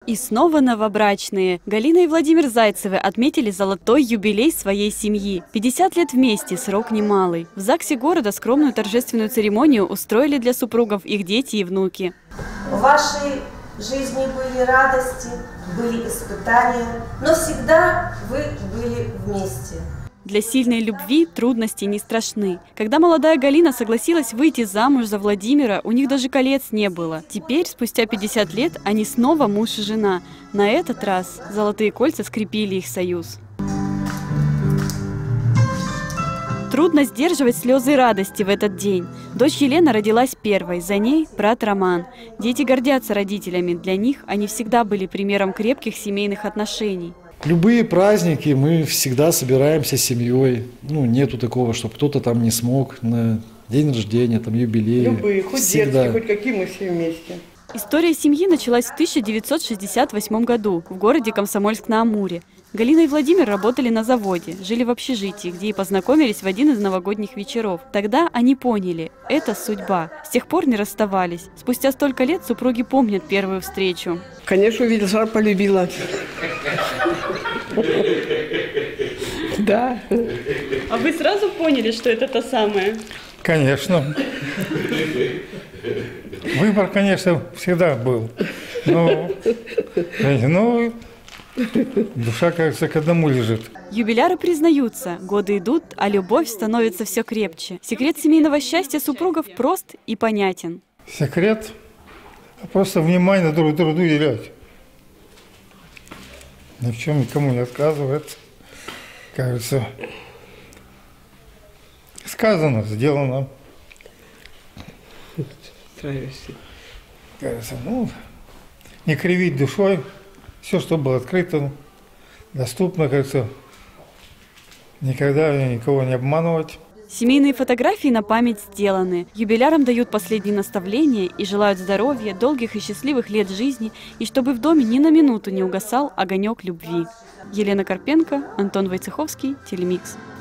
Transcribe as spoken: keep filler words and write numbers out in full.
И снова новобрачные. Галина и Владимир Зайцевы отметили золотой юбилей своей семьи. пятьдесят лет вместе, срок немалый. В ЗАГСе города скромную торжественную церемонию устроили для супругов их дети и внуки. В вашей жизни были радости, были испытания, но всегда вы были вместе. Для сильной любви трудности не страшны. Когда молодая Галина согласилась выйти замуж за Владимира, у них даже колец не было. Теперь, спустя пятьдесят лет, они снова муж и жена. На этот раз золотые кольца скрепили их союз. Трудно сдерживать слезы радости в этот день. Дочь Елена родилась первой, за ней брат Роман. Дети гордятся родителями, для них они всегда были примером крепких семейных отношений. Любые праздники мы всегда собираемся с семьей. Ну, нету такого, чтобы кто-то там не смог на день рождения, там юбилей. Любые, хоть всегда. детские, хоть какие, мы все вместе. История семьи началась в тысяча девятьсот шестьдесят восьмом году в городе Комсомольск-на-Амуре. Галина и Владимир работали на заводе, жили в общежитии, где и познакомились в один из новогодних вечеров. Тогда они поняли – это судьба. С тех пор не расставались. Спустя столько лет супруги помнят первую встречу. Конечно, увидела, сразу полюбила. Да. А вы сразу поняли, что это та самая? Конечно. Выбор, конечно, всегда был. Но, ну, душа, кажется, к одному лежит. Юбиляры признаются, годы идут, а любовь становится все крепче. Секрет семейного счастья супругов прост и понятен. Секрет – просто внимание друг другу уделять. Ни в чем никому не отказывать. Кажется, сказано, сделано. Кажется, ну, не кривить душой. Все, что было открыто, доступно, кажется, никогда никого не обманывать. Семейные фотографии на память сделаны. Юбилярам дают последние наставления и желают здоровья, долгих и счастливых лет жизни, и чтобы в доме ни на минуту не угасал огонек любви. Елена Карпенко, Антон Войцеховский, Телемикс.